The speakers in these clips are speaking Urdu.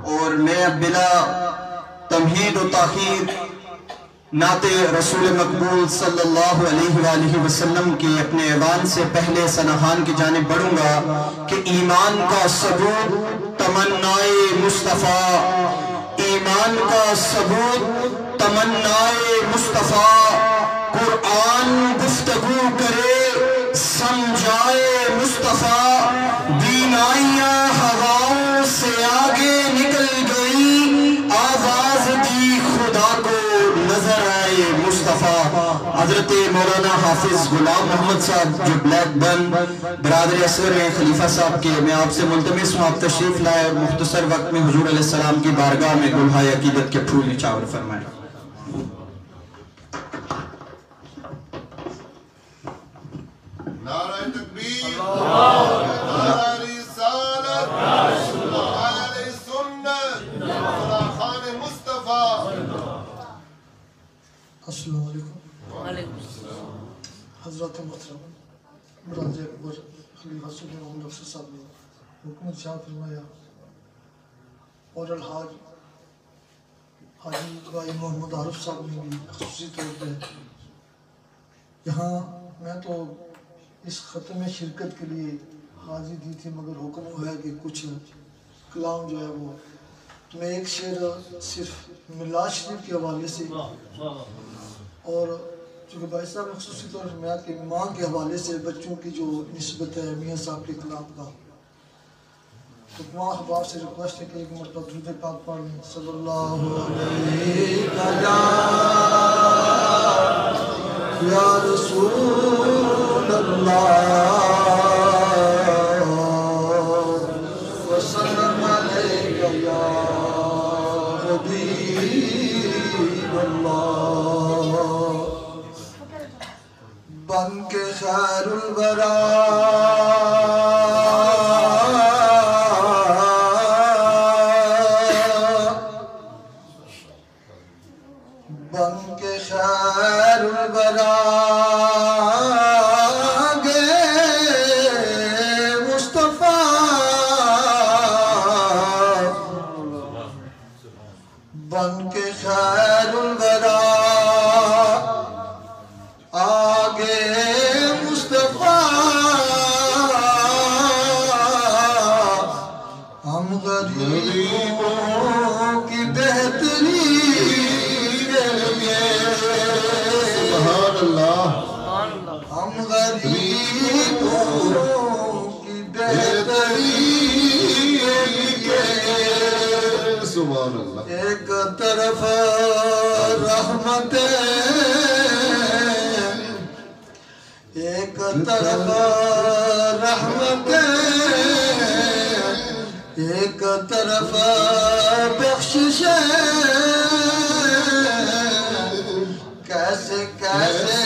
اور میں بلا تمہید و تاخیر نعت رسول مقبول صلی اللہ علیہ وآلہ وسلم کے اپنے ایوان سے پہلے ثناخوان کی جانب بڑھوں گا کہ ایمان کا ثبوت تمنائے مصطفیٰ، ایمان کا ثبوت تمنائے مصطفیٰ، قرآن گفتگو کرے سمجھائے مصطفیٰ، بینائیاں ہواؤں سے آگے نکل گئی، آواز دی خدا کو نظر آئے مصطفیٰ۔ حضرت مولانا حافظ غلام محمد صاحب جو بلیک بن برادر اصغر ہیں خلیفہ صاحب کے، میں آپ سے ملتمس ہوں آپ تشریف لائے اور مختصر وقت میں حضور علیہ السلام کی بارگاہ میں گلہائے عقیدت کے پھول نچھاور فرمائیں۔ نعرہ تکبیر، نعرہ رسالت، نعرہ سنت، خان مصطفیٰ۔ السلام علیکم حضرت محترم برادر اکبر خلیفہ سلطان محمد افسر صاحب نے حکم ارشاد فرمایا اور الحاج حاجی بھائی محمد عارف صاحب نے بھی خصوصی طور پہ یہاں میں تو اس ختم شرکت کے لیے حاضری دی تھی، مگر حکم ہوا ہے کہ کچھ کلام جو ہے وہ تو میں ایک شعر صرف میلاد شریف کے حوالے سے اور چونکہ بھائی صاحب نے خصوصی طور پر میلاد کے ماں کے حوالے سے بچوں کی جو نسبت ہے میاں صاحب کے کلام کا، تو تمام احباب سے ریکویسٹ ہے کہ ایک مرتبہ درود پاک پڑھ لیں صلی اللہ علیہ یا رسول اللہ وسلم علیہ یا حبیب اللہ، بن کے خیر الورا بن کے خیر الورا بن کے خیر الورا آگے مصطفیٰ، ہم غریبوں کی بہتری کے لیے سبحان اللہ، ہم غریبوں کی بہتری کے لیے سبحان اللہ، ایک طرف رحمت ایک طرف رحمت ایک طرف بخشش، کیسے کیسے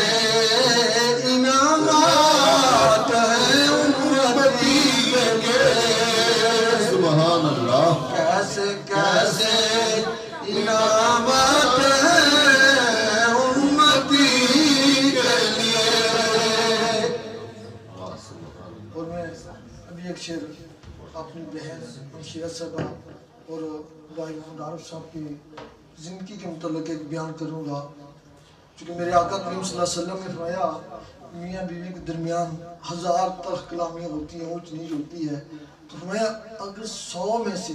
انعامات ہیں امتی کے، سبحان اللہ، کیسے کیسے انعامات ہیں امتی کے لیے۔ اور میں ابھی ایک شعر اپنی بہن شیرت صاحبہ اور بھائی محمد عارف صاحب کی زندگی کے متعلق ایک بیان کروں گا، چونکہ میرے آقا کریم صلی اللہ علیہ وسلم نے فرمایا میاں بیوی کے درمیان 1000 تلخ کلامیاں ہوتی ہیں، اونچ نیچ ہوتی ہے، تو فرمایا اگر 100 میں سے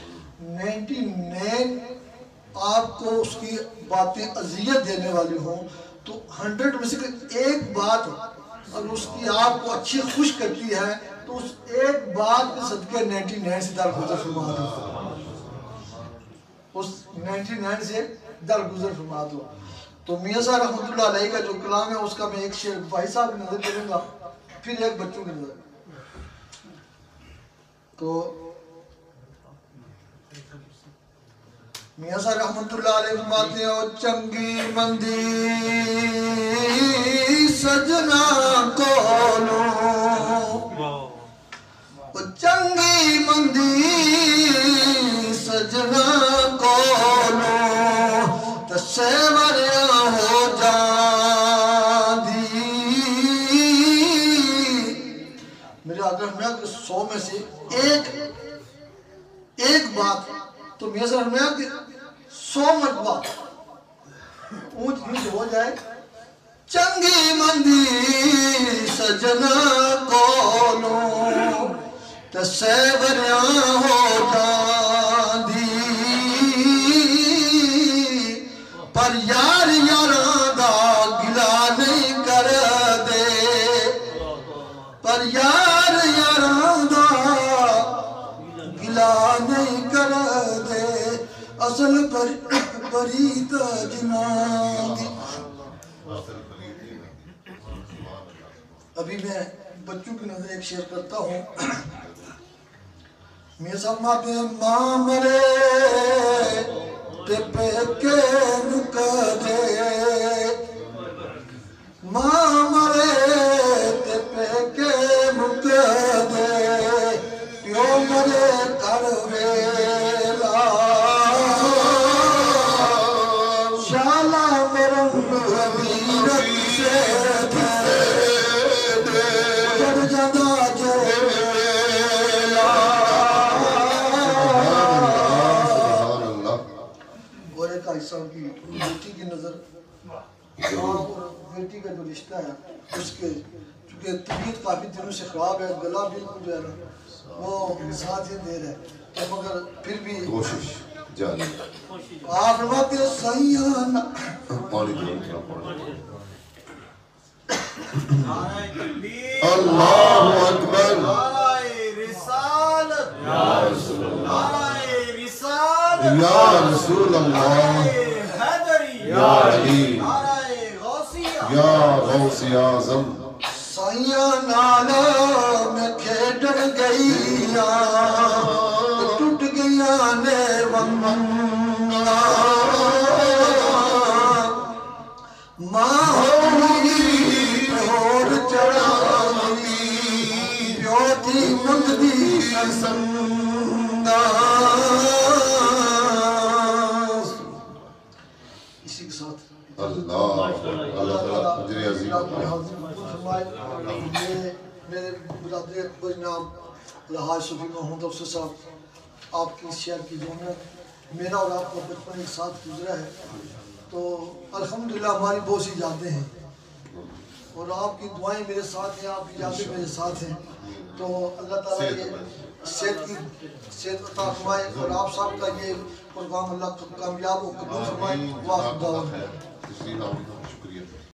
99 آپ کو اس کی باتیں اذیت دینے والی ہوں تو 100 میں سے ایک بات اگر اس کی آپ کو اچھی خوش کرتی ہے تو اس ایک بات کے صدقے 99 سے درگزر فرما دو، اس 99 سے درگزر فرما دو۔ تو میاں صاحب رحمۃ اللہ علیہ کا جو کلام ہے اس کا میں ایک شعر بھائی صاحب کی نظر کروں گا، پھر ایک بچوں کی نظر۔ تو میاں صاحب رحمت اللہ علیہ فرماتے ہیں او چنگی مندی سجنا کولو، او چنگی مندی سجنا کولو تسے وریا ہو جاندی۔ میرے آقا فرمایا کہ 100 میں سے ایک بات تو میاں صاحب نے کہ 100 مرتبہ اونچ نیچ ہو جائے چنگی مندی سجنا کولوں تے سیوریاں ہو جاندی پر یار یاراں دا گلا نہیں کر دے پر یار یاراں دا گلا نہیں کر دے اصل برید جنان دی ابھی میں بچوں کی نظر ایک شیئر کرتا ہوں میں سماتے ماں مرے تے پیکے نکدے ماں مرے تے پیکے نکدے پیو مرے کر ویلا شالا مرم ویرت سے صاحب کی بیٹی کی نظر اور بیٹی کا جو رشتہ ہے اس کے چونکہ طبیعت کافی دنوں سے خراب ہے گلا بالکل جو ہے نا وہ ساتھ ہی دے رہا ہے تو مگر پھر بھی کوشش جاری آپ فرماتے ہیں سیان اللہ اکبر یا رسول اللہ یا علی یا غوث اعظم سائیاں نالا میں کھیڑ گئیاں ٹوٹ گئیاں نے ونگا ماں ہوگی پیور چڑھاوی پیوتی مندی سنگا اللہ تعالیٰ مجھے عظیم میرے برادر اکبر جناب رہائی صفی محمود افسر صاحب آپ کی شہر کی جمعیت میرا اور آپ کا بچپن ایک ساتھ گزرا ہے تو الحمدللہ ہماری بہت سی یادیں ہیں اور آپ کی دعائیں میرے ساتھ ہیں آپ کی یادیں میرے ساتھ ہیں تو اللہ تعالیٰ یہ صحت عطا فرمائے اور آپ صاحب کا یہ پروگرام اللہ کامیاب و قبول فرمائے.